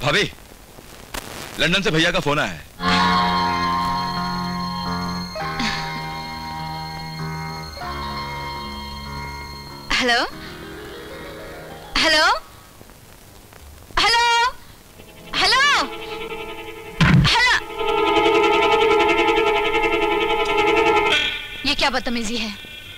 भाभी, लंदन से भैया का फोन आया है। Hello hello hello hello hello. ये क्या बदतमीजी है?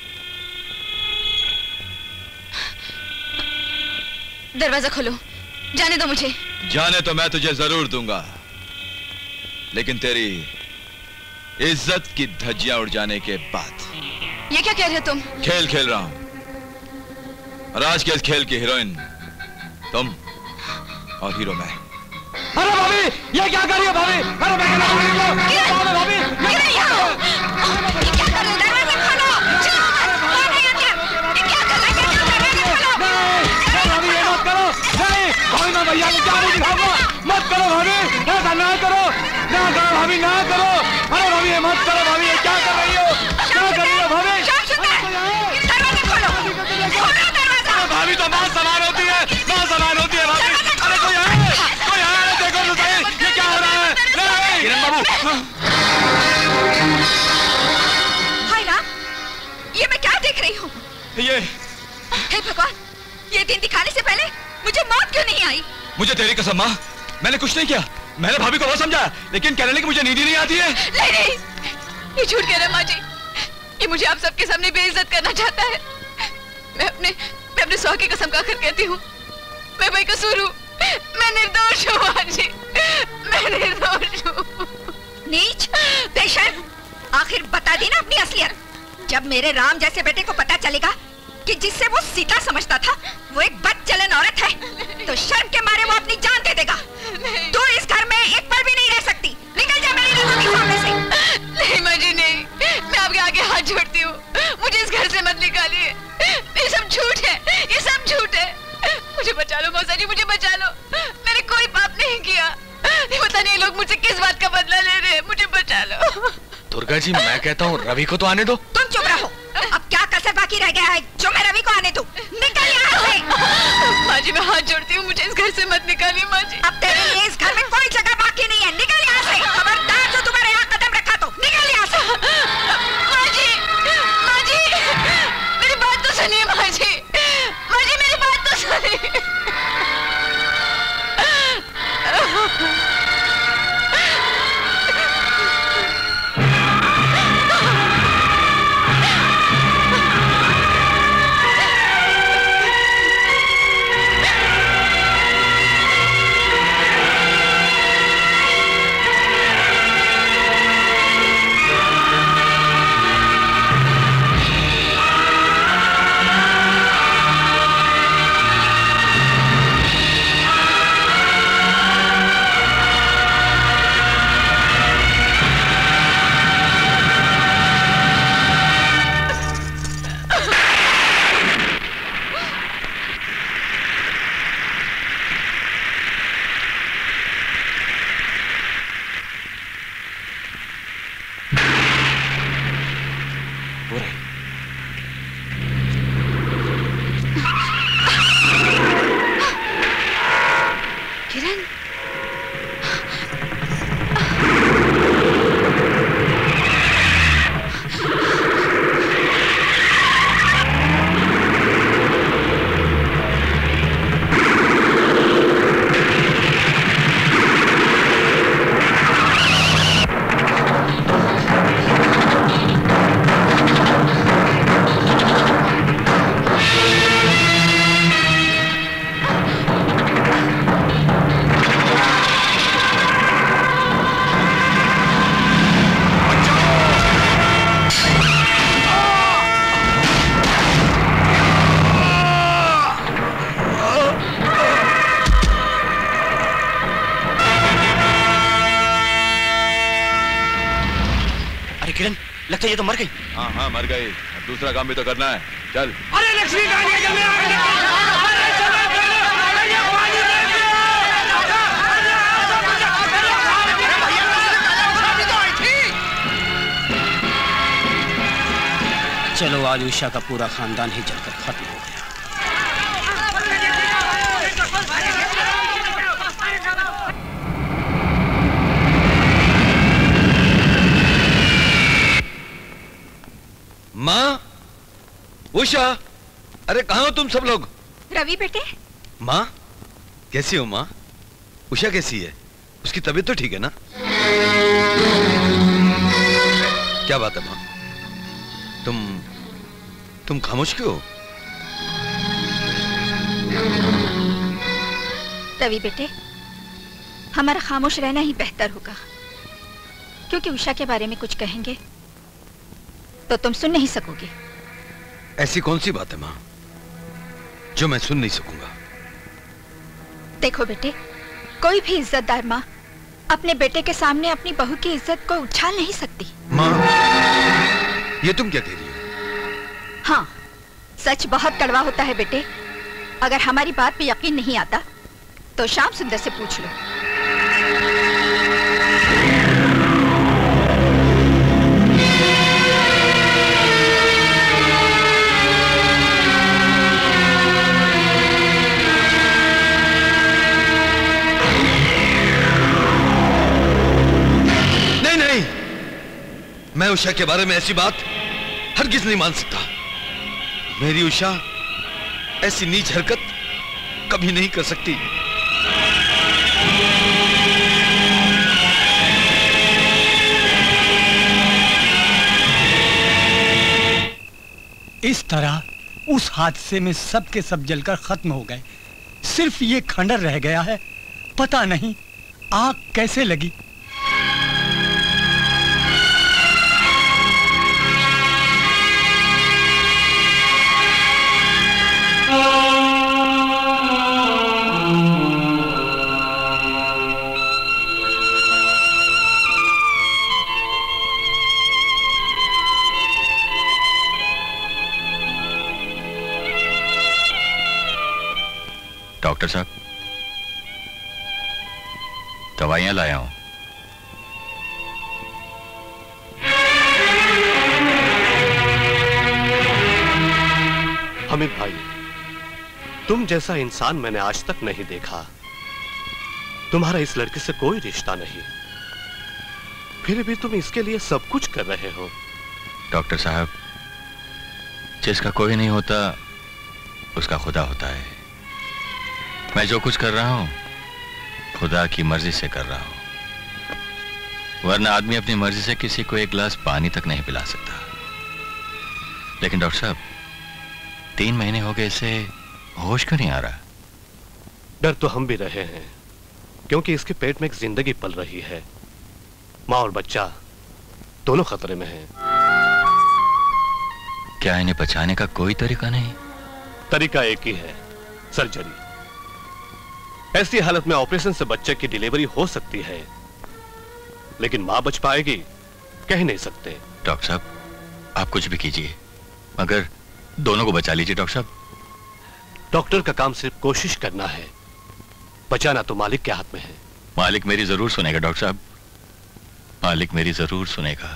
दरवाजा खोलो, जाने दो मुझे। जाने तो मैं तुझे जरूर दूंगा, लेकिन तेरी इज्जत की धज्जियां उड़ जाने के बाद। ये क्या कह रहे हो तुम? खेल खेल रहा हूं, और आज के इस खेल की हीरोइन तुम और हीरो मैं। अरे भाभी, ये क्या कर रही हो भाभी? अरे मैं कहना भाभी, भाभी ये क्या कर रहे हो? दरवाजा खोलो, चलो कौन है अंदर? ये क्या कर रहे हो? दरवाजा खोलो। नहीं भाभी, ये मत करो। नहीं भाभी, मैं भैया को क्या नहीं दिखाऊंगा। मत करो भाभी, ऐसा ना करो, ना करो भाभी, ना करो। अरे भाभी, ये मत करो भाभी, ये क्या कर रही हो? क्या कर रही हो भाभी? दरवाजा खोलो, खोलो दरवाजा। भाभी तो मां समान होती है, मां समान होती है भाभी। अरे कोई आए, कोई आए, देखो तो सही, ये क्या हो रहा है? नहीं किरण बाबू। हाय राम, ये मैं क्या देख रही हूँ? ये हे भगवान, ये दिन दिखाने से पहले मुझे मौत क्यों नहीं आई? मुझे तेरी कसम मां, मैंने कुछ नहीं किया। मैंने भाभी को वो समझा, लेकिन कहने लगी मुझे नींद ही नहीं आती है। नहीं, ये झूठ कह रहे हैं माँ जी। ये मुझे आप सबके सामने बेइज्जत करना चाहता है। मैं अपने सौ की कसम खाकर कहती हूँ, मैं बेकसूर हूँ, मैं निर्दोष हूँ माँ जी, मैं निर्दोष हूँ। नीच, बेशर्म, आखिर बता दी ना अपनी असलियत। जब मेरे राम जैसे बेटे को पता चलेगा कि जिससे वो सीता समझता था वो एक बदचलन औरत है, तो शर्म के मारे वो अपनी जान दे देगा। तू इस घर में एक पल भी नहीं रह सकती। निकल जा मेरी नजरों के सामने से। नहीं माँ जी नहीं, मैं आपके आगे हाथ जोड़ती हूँ, मुझे इस घर से मत निकालिए। ये सब झूठ है, ये सब झूठ है। मुझे बचा लो मौसा जी, मुझे बचा लो। मैंने कोई पाप नहीं किया। पता नहीं लोग मुझसे किस बात का बदला ले रहे हैं। मुझे बचा लो। दुर्गा जी, मैं कहता हूँ रवि को तो आने दो। तुम चुप रहो, अब क्या कसर बाकी रह गया है जो मैं रवि को आने दूं? निकल यहाँ से। माँ जी मैं हाथ जोड़ती हूँ, मुझे इस घर से मत निकालिए माँ जी। अब तेरे लिए इस घर में कोई जगह बाकी नहीं है। निकल यहाँ से, खबरदार जो तुम्हारे यहाँ कदम रखा तो निकल यहाँ से। माँ जी, माँ जी, मेरी बात तो सुनिए माँ जी, माँ जी मेरी बात तो सुनिए। लगता है ये तो मर गई। हाँ हाँ मर गई, अब दूसरा काम भी तो करना है। चल। अरे लक्ष्मी कहाँ है? चलो आज उषा का पूरा खानदान ही जलकर खत्म हो गया। उषा, अरे कहाँ हो तुम सब लोग? रवि बेटे। माँ, कैसी हो माँ? उषा कैसी है? उसकी तबीयत तो ठीक है ना? क्या बात है माँ? तुम खामोश क्यों हो? रवि बेटे, हमारा खामोश रहना ही बेहतर होगा, क्योंकि उषा के बारे में कुछ कहेंगे तो तुम सुन नहीं सकोगे। ऐसी कौन सी बात है माँ जो मैं सुन नहीं सकूंगा? देखो बेटे, कोई भी इज्जतदार माँ अपने बेटे के सामने अपनी बहू की इज्जत को उछाल नहीं सकती। माँ, ये तुम क्या कह रही हो? हाँ, सच बहुत कड़वा होता है बेटे। अगर हमारी बात पे यकीन नहीं आता तो श्याम सुंदर से पूछ लो। नहीं नहीं, मैं उषा के बारे में ऐसी बात हरगिज नहीं मान सकता। मेरी उषा ऐसी नीच हरकत कभी नहीं कर सकती। इस तरह उस हादसे में सब के सब जलकर खत्म हो गए। सिर्फ ये खंडर रह गया है। पता नहीं आग कैसे लगी। डॉक्टर साहब, दवाइयां लाया हूं। हमीद भाई, तुम जैसा इंसान मैंने आज तक नहीं देखा। तुम्हारा इस लड़के से कोई रिश्ता नहीं, फिर भी तुम इसके लिए सब कुछ कर रहे हो। डॉक्टर साहब, जिसका कोई नहीं होता उसका खुदा होता है। मैं जो कुछ कर रहा हूं खुदा की मर्जी से कर रहा हूं, वरना आदमी अपनी मर्जी से किसी को एक गिलास पानी तक नहीं पिला सकता। लेकिन डॉक्टर साहब, 3 महीने हो गए इसे होश क्यों नहीं आ रहा? डर तो हम भी रहे हैं, क्योंकि इसके पेट में एक जिंदगी पल रही है। माँ और बच्चा दोनों खतरे में हैं। क्या इन्हें बचाने का कोई तरीका नहीं? तरीका एक ही है, सर्जरी। ऐसी हालत में ऑपरेशन से बच्चे की डिलीवरी हो सकती है, लेकिन मां बच पाएगी कह नहीं सकते। डॉक्टर साहब, आप कुछ भी कीजिए मगर दोनों को बचा लीजिए। डॉक्टर साहब, डॉक्टर का काम सिर्फ कोशिश करना है, बचाना तो मालिक के हाथ में है। मालिक मेरी जरूर सुनेगा डॉक्टर साहब, मालिक मेरी जरूर सुनेगा।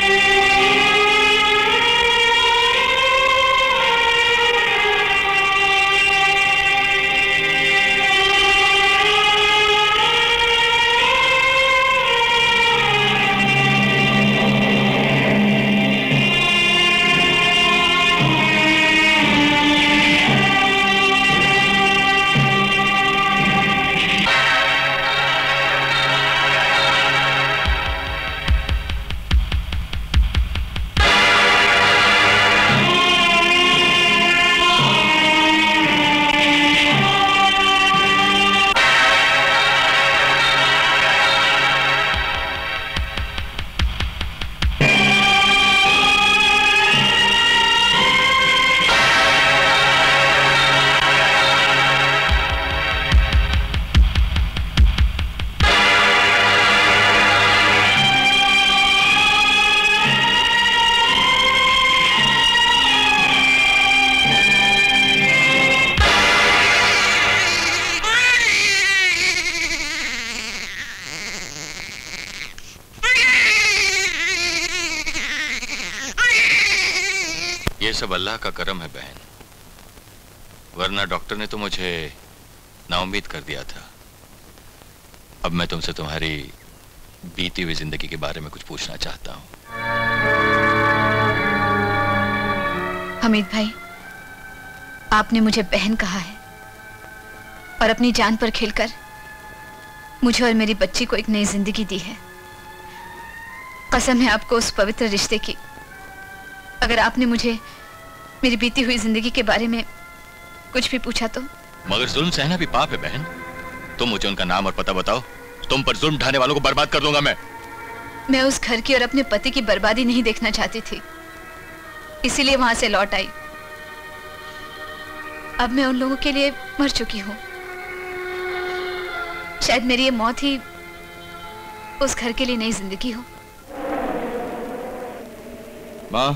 ये सब अल्लाह का करम है बहन, वरना डॉक्टर ने तो मुझे नाउम्मीद कर दिया था। अब मैं तुमसे तुम्हारी बीती हुई जिंदगी के बारे में कुछ पूछना चाहता हूँ। हमीद भाई, आपने मुझे बहन कहा है और अपनी जान पर खेलकर मुझे और मेरी बच्ची को एक नई जिंदगी दी है। कसम है आपको उस पवित्र रिश्ते की। अगर आपने मुझे मेरी बीती हुई जिंदगी के बारे में कुछ भी पूछा तो। मगर जुल्म सहना भी पाप है बहन। तुम मुझे उनका नाम और पता बताओ, तुम पर जुल्म ढाने वालों को बर्बाद कर दूंगा मैं उस घर की और अपने पति की बर्बादी नहीं देखना चाहती थी, इसीलिए वहां से लौट आई। अब मैं उन लोगों के लिए मर चुकी हूं। शायद मेरी ये मौत ही उस घर के लिए नई जिंदगी हो। माँ,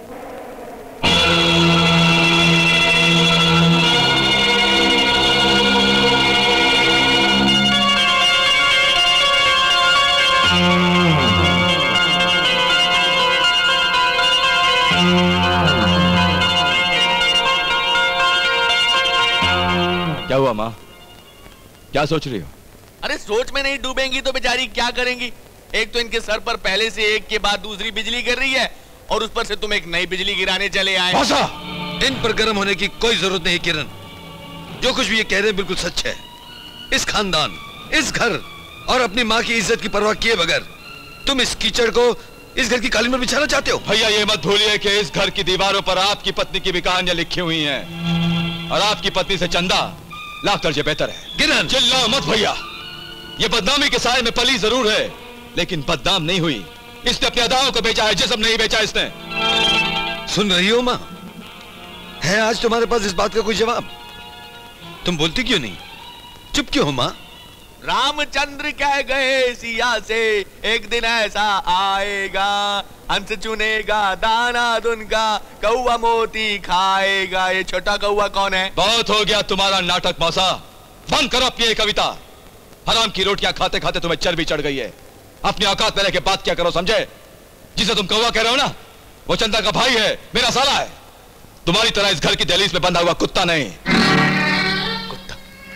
क्या हुआ माँ? क्या सोच रही हो? अरे सोच में नहीं डूबेंगी तो बेचारी क्या करेंगी? एक तो इनके सर पर पहले से एक के बाद दूसरी बिजली गिर रही है और उस पर से तुम एक नई बिजली गिराने चले आए। भाषा, इन पर गर्म होने की कोई जरूरत नहीं किरण। जो कुछ भी ये कह रहे हैं बिल्कुल सच है। इस खानदान, इस घर और अपनी माँ की इज्जत की परवाह किए बगैर तुम इस कीचड़ को इस घर की कालीन पर बिछाना चाहते हो। भैया ये मत भूलिए कि इस घर की दीवारों पर आपकी पत्नी की भी कहानियां लिखी हुई हैं और आपकी पत्नी से चंदा लाख दर्जे बेहतर है। किरण, चिल्लाओ मत भैया। ये बदनामी के साए में पली जरूर है, लेकिन बदनाम नहीं हुई। इसने अपने अदाओं को बेचा है, जिस्म नहीं बेचा इसने। सुन रही हो माँ? है आज तुम्हारे पास इस बात का कोई जवाब? तुम बोलती क्यों नहीं? चुप क्यों हो माँ? रामचंद्र कह गए सिया से एक दिन ऐसा आएगा, हंस चुनेगा दाना दुनका, कौवा मोती खाएगा। ये छोटा कौवा कौन है? बहुत हो गया तुम्हारा नाटक मौसा। बंद करो अपनी ये कविता। हराम की रोटियां खाते खाते तुम्हें चर्बी चढ़ गई है। अपनी औकात में रह के बात क्या करो, समझे? जिसे तुम कौवा कह रहे हो ना, वो चंदा का भाई है, मेरा साला है। तुम्हारी तरह इस घर की दहलीज में बंधा हुआ कुत्ता नहीं। कुत्ता?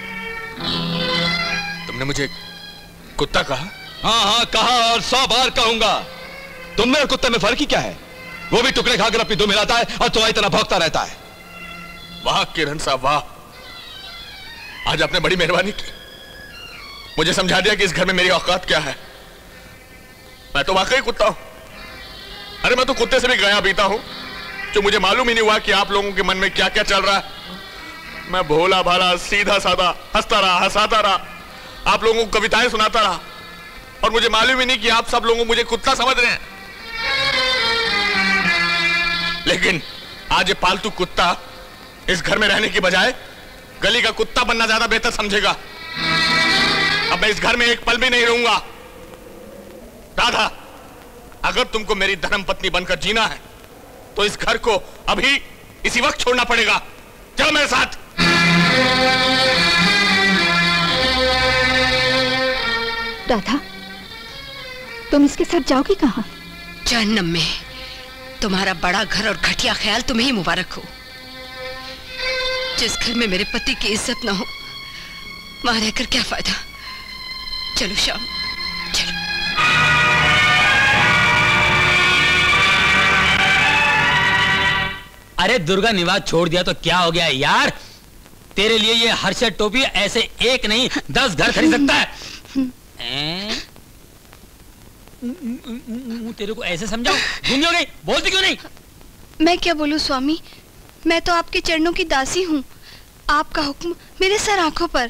तुमने मुझे कुत्ता कहा? हाँ हाँ कहा और 100 बार कहूंगा। तुम में और कुत्ते में फर्क ही क्या है? वो भी टुकड़े खाकर अपनी दुम हिलाता है और तुम्हारी तरह भौंकता रहता है। वाह किरण साहब वाह, आज आपने बड़ी मेहरबानी की। मुझे समझा दिया कि इस घर में मेरी औकात क्या है। मैं तो वाकई कुत्ता हूं। अरे मैं तो कुत्ते से भी गया बीता हूं, जो मुझे मालूम ही नहीं हुआ कि आप लोगों के मन में क्या क्या चल रहा है। मैं भोला भाला सीधा साधा हंसता रहा, हंसाता रहा, आप लोगों को कविताएं सुनाता रहा और मुझे मालूम ही नहीं कि आप सब लोग मुझे कुत्ता समझ रहे हैं। लेकिन आज ये पालतू कुत्ता इस घर में रहने की बजाय गली का कुत्ता बनना ज्यादा बेहतर समझेगा। अब मैं इस घर में एक पल भी नहीं रहूंगा। राधा, अगर तुमको मेरी धर्मपत्नी बनकर जीना है तो इस घर को अभी इसी वक्त छोड़ना पड़ेगा। चलो मेरे साथ। राधा, तुम इसके साथ जाओगी कहां? जहन्नम में। तुम्हारा बड़ा घर और घटिया ख्याल तुम्हें ही मुबारक हो। जिस घर में मेरे पति की इज्जत ना हो वहां रहकर क्या फायदा। चलो श्याम, चलो। अरे दुर्गा निवास छोड़ दिया तो क्या हो गया यार? तेरे लिए ये हर्षद टोपी ऐसे एक नहीं 10 घर खरीद सकता है। तेरे को ऐसे समझाओ, गूंगी हो गई, बोलती क्यों नहीं? मैं क्या बोलूं स्वामी, मैं तो आपके चरणों की दासी हूँ। आपका हुक्म मेरे सर आंखों पर।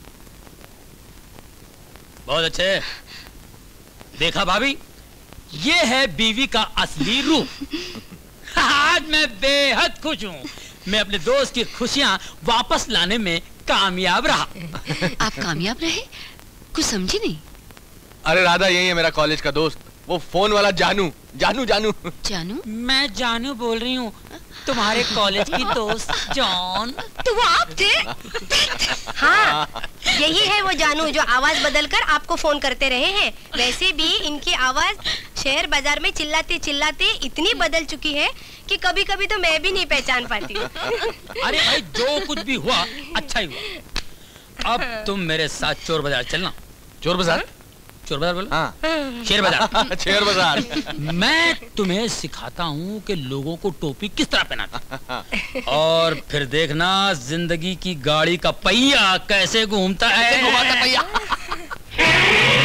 बहुत अच्छे। देखा भाभी, ये है बीवी का असली रूप। आज मैं बेहद खुश हूँ। मैं अपने दोस्त की खुशियाँ वापस लाने में कामयाब रहा। आप कामयाब रहे? कुछ समझी नहीं। अरे राधा, यही है मेरा कॉलेज का दोस्त, वो फोन वाला जानू। जानू जानू जानू? मैं जानू बोल रही हूँ, तुम्हारे कॉलेज की दोस्त जॉन। तो वो आप थे? हाँ, यही है वो जानू जो आवाज बदलकर आपको फोन करते रहे हैं। वैसे भी इनकी आवाज शहर बाजार में चिल्लाते चिल्लाते इतनी बदल चुकी है कि कभी कभी तो मैं भी नहीं पहचान पाती। अरे भाई, जो कुछ भी हुआ अच्छा ही हुआ। अब तुम मेरे साथ चोर बाजार चलना। चोर बाजार? चोर बाजार बोलो। हाँ। शेर बाजार। शेर बाजार। मैं तुम्हें सिखाता हूँ कि लोगों को टोपी किस तरह पहनाते और फिर देखना जिंदगी की गाड़ी का पहिया कैसे घूमता है। पहिया।